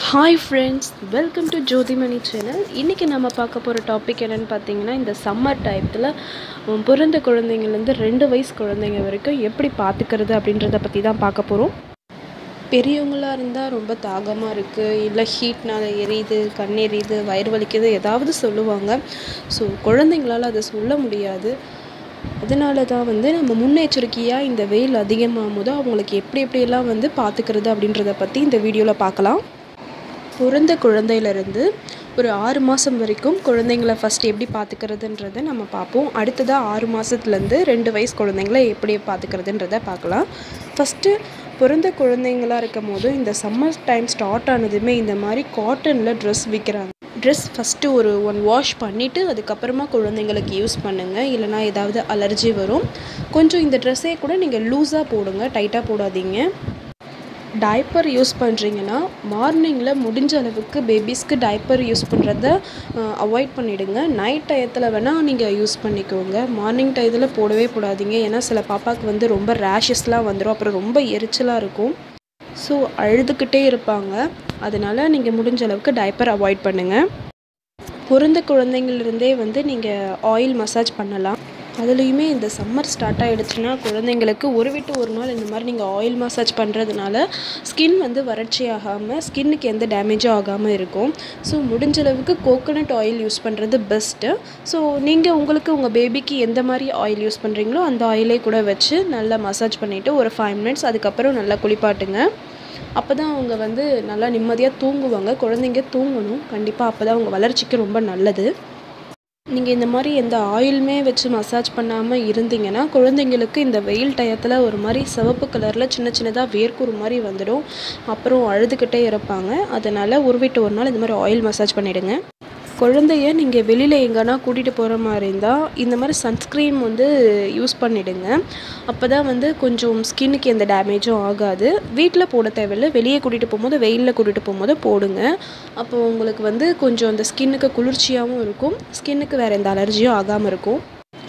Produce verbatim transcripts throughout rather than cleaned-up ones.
Hi friends, welcome to Jyothimani channel. இன்னைக்கு நம்ம பார்க்க போற டாபிக் என்னன்னு பார்த்தீங்கன்னா இந்த சம்மர் டைம்ல பிறந்த குழந்தைங்கள்ல இருந்து ரெண்டு வயசு குழந்தைங்க வரைக்கும் எப்படி பாத்துக்கிறது அப்படின்றத பத்தி தான் பார்க்க போறோம். பெரியவங்களா இருந்தா ரொம்ப தாகமா இருக்கு, இல்ல ஹீட்னால எரியுது, கண் எரியுது, வயிறு வலிக்குது ஏதாவது சொல்லுவாங்க. ஸோ குழந்தைங்களால அதை சொல்ல முடியாது. அதனால தான் வந்து நம்ம முன்னெச்சரிக்கையாக இந்த வெயில் அதிகமாகும்போது அவங்களுக்கு எப்படி எப்படியெல்லாம் வந்து பார்த்துக்கிறது அப்படின்றத பற்றி இந்த வீடியோவில் பார்க்கலாம். பிறந்த குழந்தையிலேருந்து ஒரு ஆறு மாதம் வரைக்கும் குழந்தைங்கள ஃபஸ்ட்டு எப்படி பார்த்துக்கிறதுன்றதை நம்ம பார்ப்போம். அடுத்ததாக ஆறு மாதத்துலேருந்து ரெண்டு வயசு குழந்தைங்கள எப்படி பார்த்துக்கிறதுன்றதை பார்க்கலாம். ஃபஸ்ட்டு பிறந்த குழந்தைங்களாக இருக்கும் போது இந்த சம்மர் டைம் ஸ்டார்ட் ஆனதுமே இந்த மாதிரி காட்டனில் ட்ரெஸ் விற்கிறாங்க. ட்ரெஸ் ஃபஸ்ட்டு ஒரு ஒன் வாஷ் பண்ணிவிட்டு அதுக்கப்புறமா குழந்தைங்களுக்கு யூஸ் பண்ணுங்கள், இல்லைனா ஏதாவது அலர்ஜி வரும். கொஞ்சம் இந்த ட்ரெஸ்ஸே கூட நீங்கள் லூஸாக போடுங்க, டைட்டாக போடாதீங்க. டைப்பர் யூஸ் பண்ணுறீங்கன்னா மார்னிங்கில் முடிஞ்ச அளவுக்கு பேபிஸ்க்கு டைப்பர் யூஸ் பண்ணுறத அவாய்ட் பண்ணிவிடுங்க. நைட் டயத்தில் வேணால் நீங்கள் யூஸ் பண்ணிக்கோங்க. மார்னிங் டயத்தில் போடவே போடாதீங்க. ஏன்னா சில பாப்பாவுக்கு வந்து ரொம்ப ரேஷஸ்லாம் வந்துடும், அப்புறம் ரொம்ப எரிச்சலாக இருக்கும். ஸோ அழுதுகிட்டே இருப்பாங்க. அதனால் நீங்கள் முடிஞ்ச அளவுக்கு டைப்பர் அவாய்ட் பண்ணுங்கள். பிறந்த குழந்தைங்கள்லேருந்தே வந்து நீங்கள் ஆயில் மசாஜ் பண்ணலாம். அதுலேயுமே இந்த சம்மர் ஸ்டார்ட் ஆகிடுச்சுன்னா குழந்தைங்களுக்கு ஒரு விட்டு ஒரு நாள் இந்த மாதிரி நீங்கள் ஆயில் மசாஜ் பண்ணுறதுனால ஸ்கின் வந்து வறட்சி ஆகாமல் ஸ்கின்னுக்கு எந்த டேமேஜும் ஆகாமல் இருக்கும். ஸோ முடிஞ்ச அளவுக்கு கோகோனட் ஆயில் யூஸ் பண்ணுறது பெஸ்ட்டு. ஸோ நீங்கள் உங்களுக்கு உங்கள் பேபிக்கு எந்த மாதிரி ஆயில் யூஸ் பண்ணுறீங்களோ அந்த ஆயிலே கூட வச்சு நல்லா மசாஜ் பண்ணிவிட்டு ஒரு ஃபைவ் மினிட்ஸ் அதுக்கப்புறம் நல்லா குளிப்பாட்டுங்க. அப்போ தான் அவங்க வந்து நல்லா நிம்மதியாக தூங்குவாங்க. குழந்தைங்க தூங்கணும் கண்டிப்பாக, அப்போ தான் அவங்க வளர்ச்சிக்கு ரொம்ப நல்லது. நீங்கள் இந்த மாதிரி எந்த ஆயிலுமே வச்சு மசாஜ் பண்ணாமல் இருந்தீங்கன்னா குழந்தைங்களுக்கு இந்த வெயில் டயத்தில் ஒரு மாதிரி சிவப்பு கலரில் சின்ன சின்னதாக வேர்க்குரு மாதிரி வந்துடும், அப்புறம் அழுதுகிட்டே இருப்பாங்க. அதனால் ஒரு விட்டு ஒரு நாள் இந்த மாதிரி ஆயில் மசாஜ் பண்ணிவிடுங்க. குழந்தைய நீங்கள் வெளியில் எங்கன்னா கூட்டிகிட்டு போகிற மாதிரி இருந்தால் இந்த மாதிரி சன்ஸ்க்ரீன் வந்து யூஸ் பண்ணிவிடுங்க. அப்போ தான் வந்து கொஞ்சம் ஸ்கின்னுக்கு எந்த டேமேஜும் ஆகாது. வீட்டில் போட தேவையில்லை, வெளியே கூட்டிகிட்டு போகும்போது வெயிலில் கூட்டிகிட்டு போகும்போது போடுங்க. அப்போ உங்களுக்கு வந்து கொஞ்சம் அந்த ஸ்கின்னுக்கு குளிர்ச்சியாகவும் இருக்கும், ஸ்கின்னுக்கு வேறு எந்த அலர்ஜியும் ஆகாமல் இருக்கும்.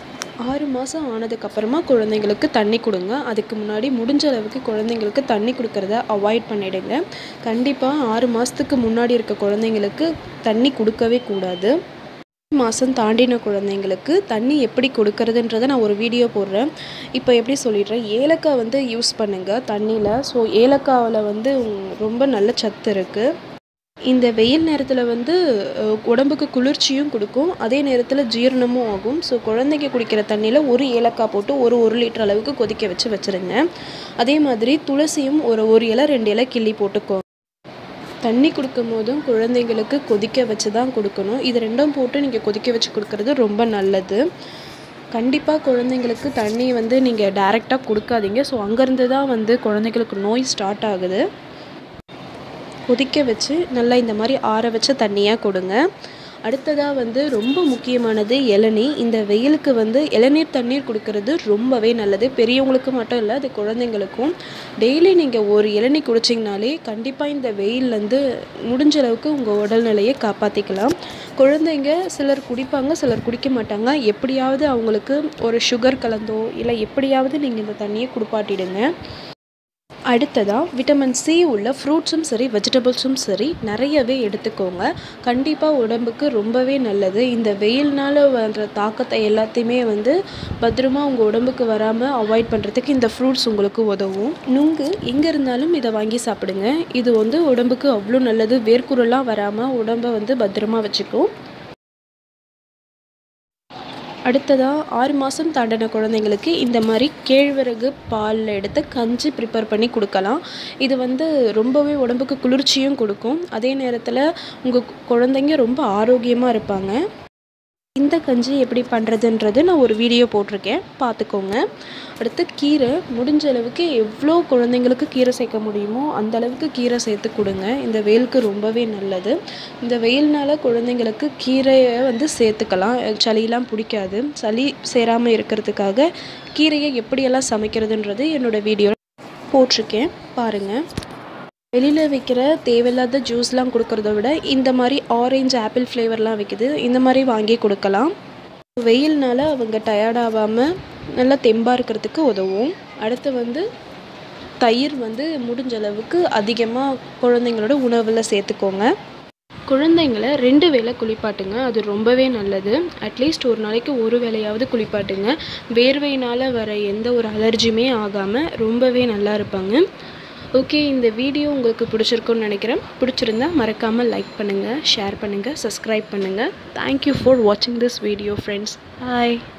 ஆறு மாதம் ஆனதுக்கப்புறமா குழந்தைங்களுக்கு தண்ணி கொடுங்க. அதுக்கு முன்னாடி முடிஞ்ச அளவுக்கு குழந்தைங்களுக்கு தண்ணி கொடுக்கறத அவாய்ட் பண்ணிவிடுங்க. கண்டிப்பாக ஆறு மாதத்துக்கு முன்னாடி இருக்க குழந்தைங்களுக்கு தண்ணி கொடுக்கவே கூடாது. மாதம் தாண்டின குழந்தைங்களுக்கு தண்ணி எப்படி கொடுக்கறதுன்றதை நான் ஒரு வீடியோ போடுறேன். இப்போ எப்படி சொல்லிடுறேன், ஏலக்காய் வந்து யூஸ் பண்ணுங்கள் தண்ணியில். ஸோ ஏலக்காவில் வந்து ரொம்ப நல்ல சத்து இருக்குது. இந்த வெயில் நேரத்தில் வந்து உடம்புக்கு குளிர்ச்சியும் கொடுக்கும், அதே நேரத்தில் ஜீரணமும் ஆகும். ஸோ குழந்தைங்க குடிக்கிற தண்ணியில் ஒரு ஏலக்காய் போட்டு ஒரு ஒரு லிட்டர் அளவுக்கு கொதிக்க வச்சு வச்சுருங்க. அதே மாதிரி துளசியும் ஒரு ஒரு இலை ரெண்டு இலை கிள்ளி போட்டுக்கோங்க. தண்ணி கொடுக்கும் போதும் குழந்தைங்களுக்கு கொதிக்க வச்சு தான் கொடுக்கணும். இது ரெண்டும் போட்டு நீங்கள் கொதிக்க வச்சு கொடுக்கறது ரொம்ப நல்லது. கண்டிப்பாக குழந்தைங்களுக்கு தண்ணி வந்து நீங்கள் டைரெக்டாக கொடுக்காதீங்க. ஸோ அங்கேருந்து தான் வந்து குழந்தைங்களுக்கு நோய் ஸ்டார்ட் ஆகுது. கொதிக்க வச்சு நல்லா இந்த மாதிரி ஆற வச்ச தண்ணியாக கொடுங்க. அடுத்ததாக வந்து ரொம்ப முக்கியமானது இளநீ. இந்த வெயிலுக்கு வந்து இளநீர் தண்ணீர் கொடுக்கறது ரொம்பவே நல்லது. பெரியவங்களுக்கு மட்டும் இல்லை, அது குழந்தைங்களுக்கும். டெய்லி நீங்கள் ஒரு இளநீ குடிச்சிங்கனாலே கண்டிப்பாக இந்த வெயிலேருந்து முடிஞ்ச அளவுக்கு உங்கள் உடல்நிலையை காப்பாற்றிக்கலாம். குழந்தைங்க சிலர் குடிப்பாங்க, சிலர் குடிக்க மாட்டாங்க. எப்படியாவது அவங்களுக்கு ஒரு சுகர் கலந்தோ இல்லை எப்படியாவது நீங்கள் இந்த தண்ணியை குடிப்பாட்டிடுங்க. அடுத்ததாக விட்டமின் சி உள்ள ஃப்ரூட்ஸும் சரி வெஜிடபிள்ஸும் சரி நிறையவே எடுத்துக்கோங்க. கண்டிப்பாக உடம்புக்கு ரொம்பவே நல்லது. இந்த வெயில்னால் வர தாக்கத்தை எல்லாத்தையுமே வந்து பத்திரமா உங்கள் உடம்புக்கு வராமல் அவாய்ட் பண்ணுறதுக்கு இந்த ஃப்ரூட்ஸ் உங்களுக்கு உதவும். நுங்கு எங்கே இருந்தாலும் இதை வாங்கி சாப்பிடுங்க. இது வந்து உடம்புக்கு அவ்வளோ நல்லது. வேர்க்குருலாம் வராமல் உடம்பை வந்து பத்திரமா வச்சுக்கும். அடுத்ததாக ஆறு மாதம் தாண்டின குழந்தைங்களுக்கு இந்த மாதிரி கேழ்வரகு பாலில் எடுத்து கஞ்சி ப்ரிப்பேர் பண்ணி கொடுக்கலாம். இது வந்து ரொம்பவே உடம்புக்கு குளிர்ச்சியும் கொடுக்கும், அதே நேரத்தில் உங்கள் குழந்தைங்க ரொம்ப ஆரோக்கியமாக இருப்பாங்க. இந்த கஞ்சி எப்படி பண்ணுறதுன்றது நான் ஒரு வீடியோ போட்டிருக்கேன், பார்த்துக்கோங்க. அடுத்து கீரை, முடிஞ்ச அளவுக்கு எவ்வளோ குழந்தைங்களுக்கு கீரை சேர்க்க முடியுமோ அந்த அளவுக்கு கீரை சேர்த்து கொடுங்க. இந்த வெயிலுக்கு ரொம்பவே நல்லது. இந்த வெயில்னால் குழந்தைங்களுக்கு கீரையை வந்து சேர்த்துக்கலாம். சளியெலாம் பிடிக்காது. சளி சேராமல் இருக்கிறதுக்காக கீரையை எப்படியெல்லாம் சமைக்கிறதுன்றது என்னோடய வீடியோ போட்டிருக்கேன், பாருங்கள். வெளியில் விற்கிற தேவையில்லாத ஜூஸ்லாம் கொடுக்கறத விட இந்த மாதிரி ஆரஞ்சு ஆப்பிள் ஃப்ளேவர்லாம் விற்கிது, இந்த மாதிரி வாங்கி கொடுக்கலாம். வெயில்னால் அவங்க டயர்டாகாமல் நல்லா தெம்பாக இருக்கிறதுக்கு உதவும். அடுத்து வந்து தயிர் வந்து முடிஞ்ச அளவுக்கு அதிகமாக குழந்தைங்களோட உணவில் சேர்த்துக்கோங்க. குழந்தைங்களை ரெண்டு வேளை குளிப்பாட்டுங்க, அது ரொம்பவே நல்லது. அட்லீஸ்ட் ஒரு நாளைக்கு ஒரு வேளையாவது குளிப்பாட்டுங்க. வேர்வையினால் வர எந்த ஒரு அலர்ஜியுமே ஆகாமல் ரொம்பவே நல்லா இருப்பாங்க. ஓகே, இந்த வீடியோ உங்களுக்கு பிடிச்சிருக்குன்னு நினைக்கிறேன். பிடிச்சிருந்தா மறக்காமல் லைக் பண்ணுங்கள், ஷேர் பண்ணுங்கள், சப்ஸ்கிரைப் பண்ணுங்கள். தேங்க்யூ ஃபார் வாட்சிங் திஸ் வீடியோ ஃப்ரெண்ட்ஸ். பாய்.